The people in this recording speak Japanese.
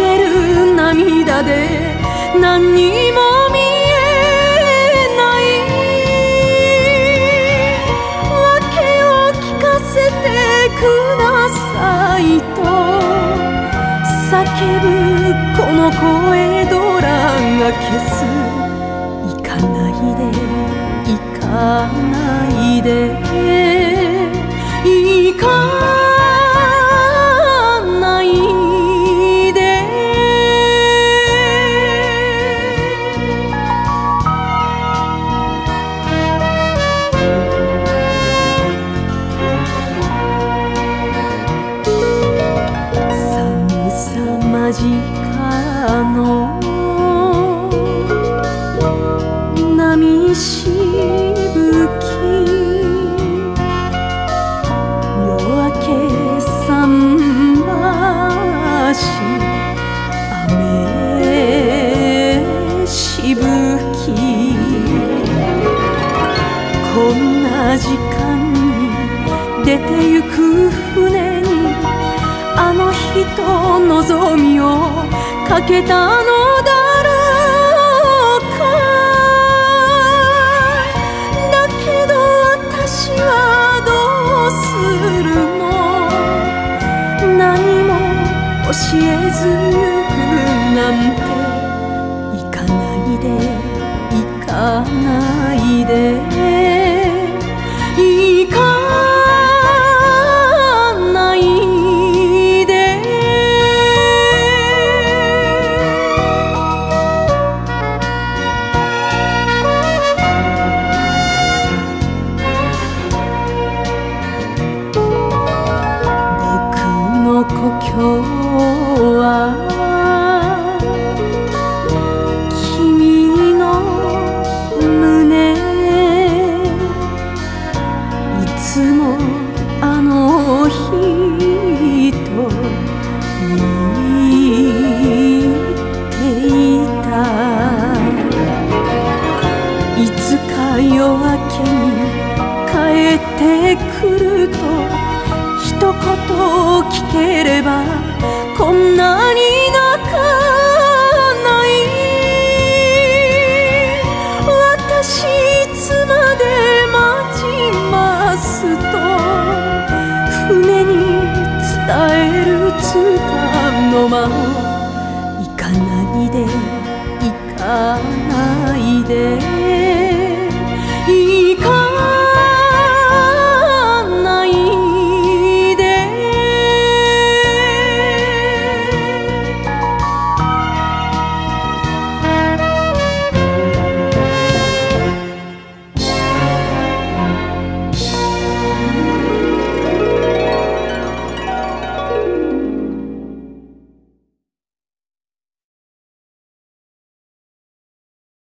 ける涙で何にも見えない訳を聞かせてくださいと叫ぶこの声ドラが消す。行かないで行かないで行かないで。寒さ間近の波しぶき夜明け桟橋雨しぶきこんな時間に出てゆく船にあの人望みをかけたのだろうか。だけど私はどうするの。何も教えずゆくなんて行かないで行かないで行かないで。故郷は君の胸。いつもあの人見ていた。いつか夜明けに帰ってくると一言聞ければこんなに泣かない。私いつまで待ちますと船に伝えるつかの間を行かないで行かないで